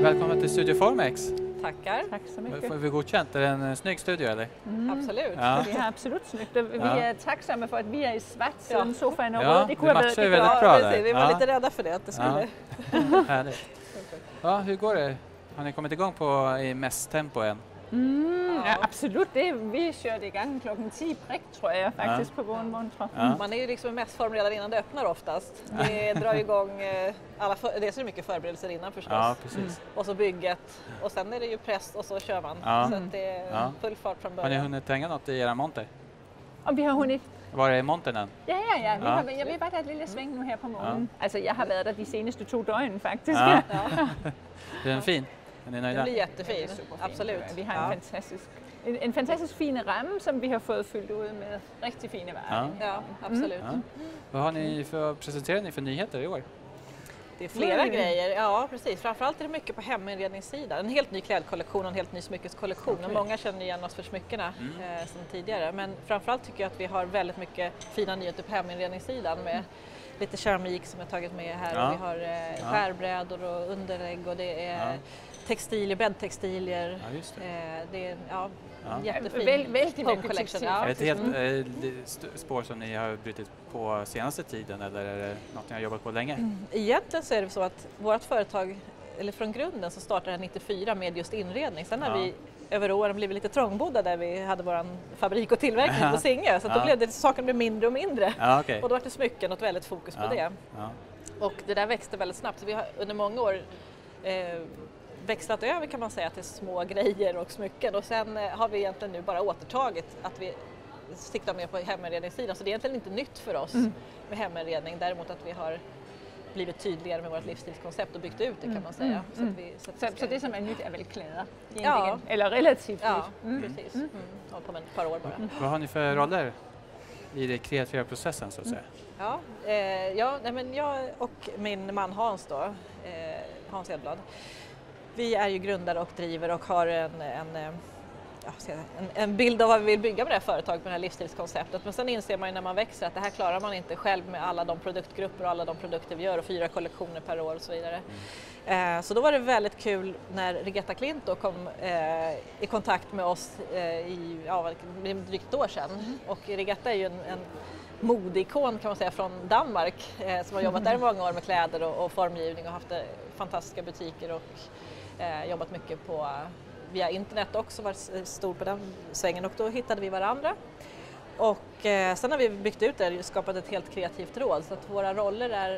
Välkommen till Studio Formex. Tackar. Tack så mycket. Får vi godkänt? Är det en snygg studio eller? Absolut. Ja. Det är absolut snyggt. Vi är tacksamma för att vi är i svart sedan soffan och röd. Det kunde matchar ju väldigt bra där. Vi var lite rädda för det. Att det skulle... Härligt. Ja, hur går det? Har ni kommit igång i mässtempo än? Ja, absolut. Vi körde igång klockan 10 prick tror jag faktiskt på vår montra. Man är ju liksom i mässform redan innan det öppnar oftast. Det drar igång det är så mycket förberedelser innan förstås. Ja, precis. Och så bygget och sen är det ju press och så kör man. Så att det är full fart från början. Har ni hunnit hänga något i era monter? Om vi har hunnit. Var är montern än? Ja. Vi har varit där ett lille sväng nu här på morgonen. Alltså jag har varit där de senaste 2 dygn faktiskt. Det är fin. Är ni nöjda? Det blir jättefin, absolut. Vi har en fantastisk fin ram som vi har fått fyllt ut med riktigt fina varor. Ja, absolut. Vad har ni presenterar ni för nyheter i år? Det är flera grejer, ja precis. Framförallt är det mycket på heminredningssidan. En helt ny klädkollektion och en helt ny smyckeskollektion. Okay. Många känner igen oss för smyckena sedan tidigare. Men framförallt tycker jag att vi har väldigt mycket fina nyheter på heminredningssidan med lite keramik som jag tagit med här. Och vi har skärbrädor och underlägg och det är textilier, bäddtextilier. Ja, just det. Det är jättefin home collection. Är det ett helt spår som ni har brutit på senaste tiden eller är det något ni har jobbat på länge? Egentligen så är det så att vårt företag, eller från grunden så startade det 94 med just inredning. Sen har vi över åren blivit lite trångbodda där vi hade vår fabrik och tillverkning på Singö. Så då blev det saker blev mindre och mindre. Och då var det smycken och ett väldigt fokus på det. Och det där växte väldigt snabbt. Så vi har under många år växlat över kan man säga till små grejer och smycken. Och sen har vi egentligen nu bara återtagit att vi siktar mer på heminredningssidan. Så det är egentligen inte nytt för oss med heminredning. Däremot att vi har blivit tydligare med vårt livsstilskoncept och byggt ut det kan man säga. Så det som är nytt är väl kläder? Ja. Eller relativt nytt? Precis. Håller på med ett par år bara. Vad har ni för roller i den kreativa processen så att säga? Men jag och min man Hans då, Hans Edblad, vi är ju grundare och driver och har en bild av vad vi vill bygga med det här företaget, med det här livsstilskonceptet. Men sen inser man ju när man växer att det här klarar man inte själv med alla de produktgrupper och alla de produkter vi gör och 4 kollektioner per år och så vidare. Så då var det väldigt kul när Regetta Klint då kom i kontakt med oss i drygt ett år sedan. Och Regetta är ju en modeikon kan man säga från Danmark som har jobbat där i många år med kläder och formgivning och haft fantastiska butiker och jobbat mycket via internet också, varit stor på den svängen och då hittade vi varandra. Och sen har vi byggt ut det och skapat ett helt kreativt råd så att våra roller är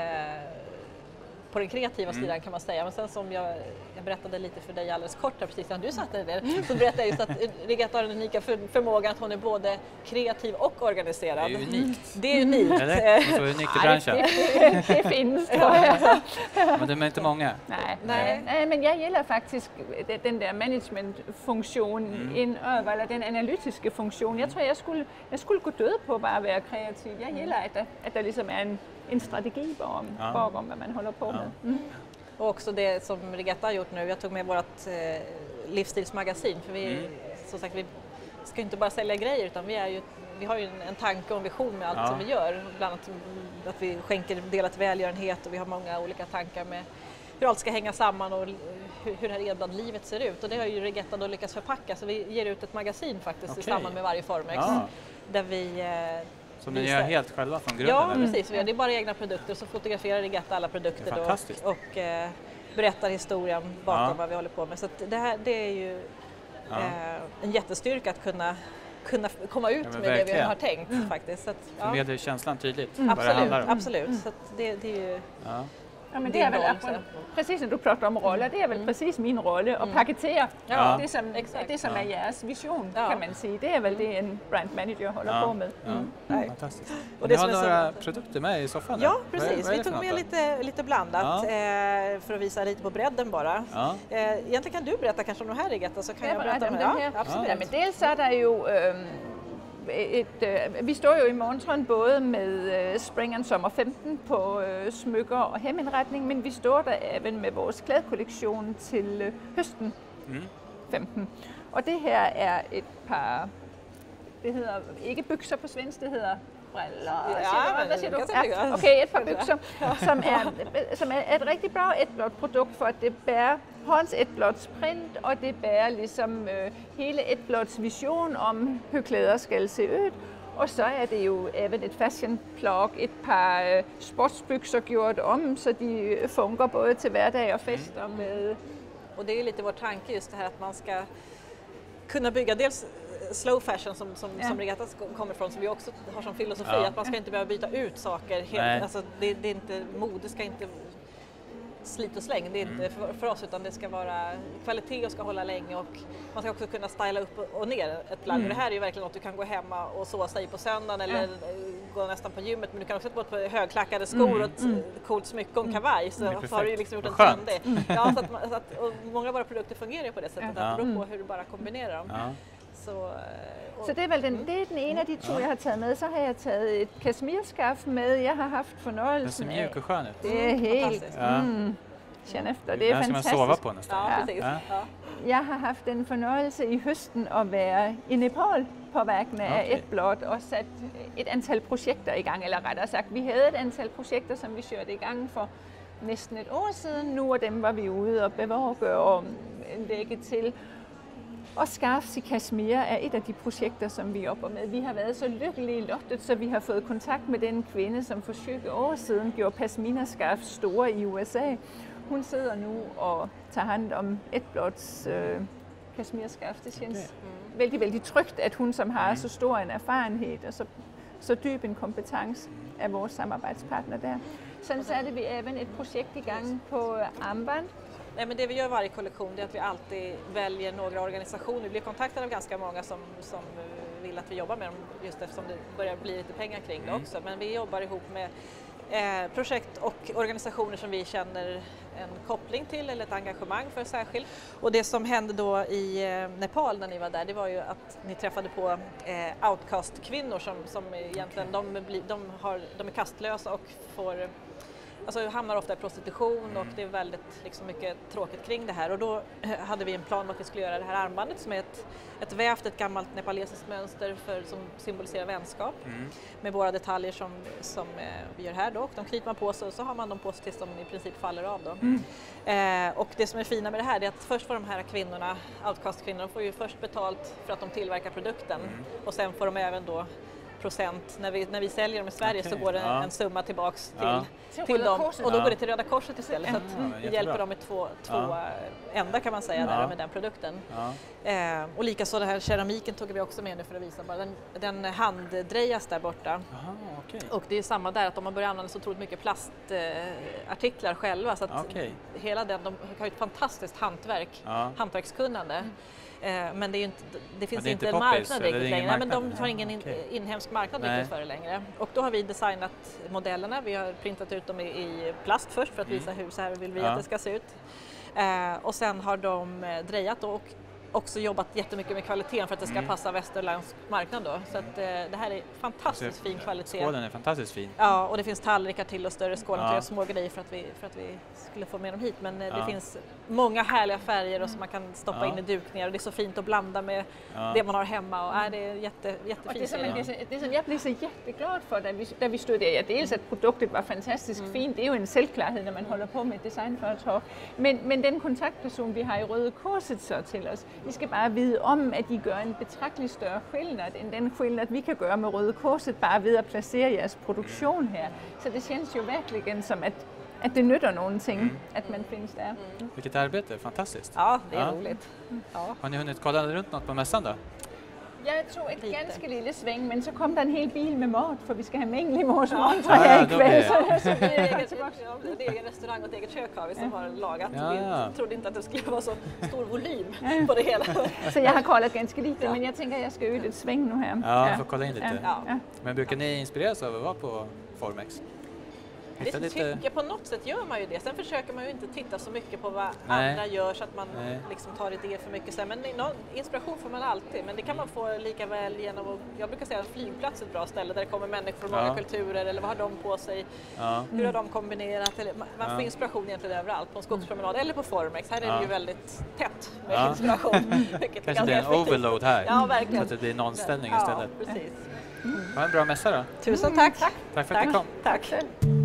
på den kreativa sidan kan man säga. Men sen som jag berättade lite för dig alldeles kort här precis när du satt där så berättade jag just att Regetta har den unika förmågan att hon är både kreativ och organiserad. Det är unikt. Det är unikt. Eller? Så unikt i branschen. Det finns tror jag. Men det är inte många. Nej, men jag gillar faktiskt den där managementfunktionen inöver, eller den analytiska funktionen. Jag tror jag skulle gå död på att bara vara kreativ. Jag gillar att det liksom är en strategi bakom vad man håller på med. Och också det som Regetta har gjort nu, jag tog med vårt livsstilsmagasin för vi ska inte bara sälja grejer utan vi har ju en tanke och en vision med allt som vi gör. Bland annat att vi skänker delat välgörenhet och vi har många olika tankar med hur allt ska hänga samman och hur det här Edblad-livet ser ut. Och det har ju Regetta då lyckats förpacka så vi ger ut ett magasin faktiskt i samband med varje Formex. Där vi som ni gör helt själva från grunden? Ja, precis. Det är bara egna produkter så fotograferar Regetta alla produkter då, och berättar historien bakom vad vi håller på med. Så att det är ju en jättestyrka att kunna komma ut med det vi har tänkt faktiskt. Så att, förmedlar känslan tydligt vad det handlar om. Absolut. Så att det är ju... Ja, men det är väl precis när du pratar om roller, det är väl precis min roll att paketera det som är jeres vision kan man säga. Det är väl det en brand manager håller på med. Fantastiskt. Och ni har några produkter med i soffan? Ja, precis. Vi tog med lite blandat för att visa lite på bredden bara. Egentligen kan du berätta kanske om de här Regetta så kan jag berätta om det här. Absolut. Men dels är det ju vi står ju i montern både med Spring and Summer 15 på smykker och heminredning, men vi står där även med vår klädkollektion till hösten 15. Och det här är ett par, det heter inte byxor på svensk, det heter briller. Okej, ett par byxor som är ett riktigt bra Edblad-produkt för att det bär Hans Edblads print och det bär liksom hela Edblads vision om hur kläder ska se ut. Och så är det ju även ett fashionplagg, ett par sportsbyxor gjort om så de funkar både till vardag och fester med. Och det är lite vår tanke just det här att man ska kunna bygga dels slow fashion som Regatta kommer ifrån, som vi också har som filosofi, att man ska inte behöva byta ut saker helt, alltså det är inte, mode ska inte slit och släng, det är inte för oss, utan det ska vara kvalitet och ska hålla länge, och man ska också kunna styla upp och ner ett plagg. Det här är ju verkligen något du kan gå hemma och såsa i på söndagen eller gå nästan på gymmet, men du kan också gå på högklackade skor och ett coolt smycke och en kavaj, så har du ju liksom gjort en trendig. Ja, så att och många av våra produkter fungerar ju på det sättet, att det beror på hur du bara kombinerar dem. Så det är väl det är den ena av de två jag har tagit med. Så har jag tagit ett kashmirskaft med. Jag har haft förnöjelsen med. Det ser mjuk och skön ut. Det är helt... Känn efter, det är fantastiskt. Ska man sova på nästan. Ja, precis. Ja. Jag har haft en förnöjelse i hösten att vara i Nepal på vägna av Edblad och satt ett antal projekter igång, eller rättare sagt, vi hade ett antal projekter som vi körde igång för nästan ett år sedan. Nu av dem var vi ute och bevaka och lägga till. Och Scarfs i Kashmir är ett av de projekter som vi jobbar med. Vi har varit så lyckliga i lottet så vi har fått kontakt med den kvinna som för 20 år sedan gjorde pashmina-scarf stora i USA. Hon sitter nu och tar hand om Edblads kashmir-scarf. Det känns väldigt, väldigt tryggt att hon som har så stor en erfarenhet och så dyb en kompetens är vår samarbetspartner där. Sen så hade vi även ett projekt igång på armband. Nej, men det vi gör varje kollektion är att vi alltid väljer några organisationer. Vi blir kontaktade av ganska många som vill att vi jobbar med dem, just eftersom det börjar bli lite pengar kring det också. Men vi jobbar ihop med projekt och organisationer som vi känner en koppling till eller ett engagemang för särskilt. Och det som hände då i Nepal när ni var där, det var ju att ni träffade på outcast-kvinnor som egentligen de är kastlösa och får... Alltså hamnar ofta i prostitution och det är väldigt liksom, mycket tråkigt kring det här. Och då hade vi en plan om att vi skulle göra det här armbandet som är ett vävt, ett gammalt nepalesiskt mönster som symboliserar vänskap. Med våra detaljer som vi gör här då. Och de knyter man på sig och så har man dem på sig tills de i princip faller av då. Och det som är fina med det här är att först får de här kvinnorna, outcast-kvinnorna, får ju först betalt för att de tillverkar produkten. Och sen får de även då procent, när vi säljer dem i Sverige så går det en summa tillbaks till dem, och då går det till Röda Korset istället, så att vi hjälper dem med två ända kan man säga där med den produkten. Och likaså den här keramiken tog vi också med nu för att visa, bara den handdrejas där borta. Och det är samma där, att de har börjat använda så otroligt mycket plastartiklar själva, så att hela de har ett fantastiskt hantverkskunnande. Men det finns inte en marknad riktigt längre. Men de har ingen inhemsk marknad riktigt för det längre. Och då har vi designat modellerna. Vi har printat ut dem i plast först för att visa hur så här vill vi att det ska se ut. Och sen har de drejat och också jobbat jättemycket med kvaliteten för att det ska passa västerländsk marknad då. Så att det här är fantastiskt fin kvalitet. Skålen är fantastiskt fin. Ja, och det finns tallrikar till och större skålar och små grejer för att vi skulle få med dem hit. Men det finns många härliga färger och som man kan stoppa in i dukningar, och det är så fint att blanda med det man har hemma, och det är jättefint. Det som jag blev så jätteglad för där vi stod där, dels att produktet var fantastiskt fint, det är ju en självklarhet när man håller på med ett designföretag. Men den kontaktperson vi har i Röda Korset sa till oss, vi ska bara veta om att de gör en betraktligt större skillnad än den skillnad vi kan göra med Röda Korset bara vid att placera deras produktion här. Så det känns ju verkligen som att det nyttar någonting att man finns där. Vilket arbete, fantastiskt. Ja, det är roligt. Ja. Har ni hunnit kolla runt något på mässan då? Jag tog ett ganska lille sväng, men så kom det en hel bil med mat för vi ska ha mänglig morgonmat här ikväll. Det är egen restaurang och ett eget kök har vi som har lagat. Vi trodde inte att det skulle vara så stor volym på det hela. Så jag har kollat ganska lite, men jag tänker att jag ska ut ett sväng nu här. Ja, jag får kolla in lite. Men brukar ni inspireras av att vara på Formex? På något sätt gör man ju det. Sen försöker man ju inte titta så mycket på vad andra gör så att man liksom tar idéer för mycket. Men inspiration får man alltid. Men det kan man få lika väl genom att, jag brukar säga att flygplats är ett bra ställe där det kommer människor från många kulturer, eller vad har de på sig, hur har de kombinerat. Eller, man får inspiration egentligen överallt, på en skogspromenad eller på Formex. Här är det ju väldigt tätt med inspiration. Kanske det är en overload här, ja, verkligen. så att det blir nollställning istället. Ja, precis. Ha en bra mässa då. Tusen tack! Tack för att du kom. Tack!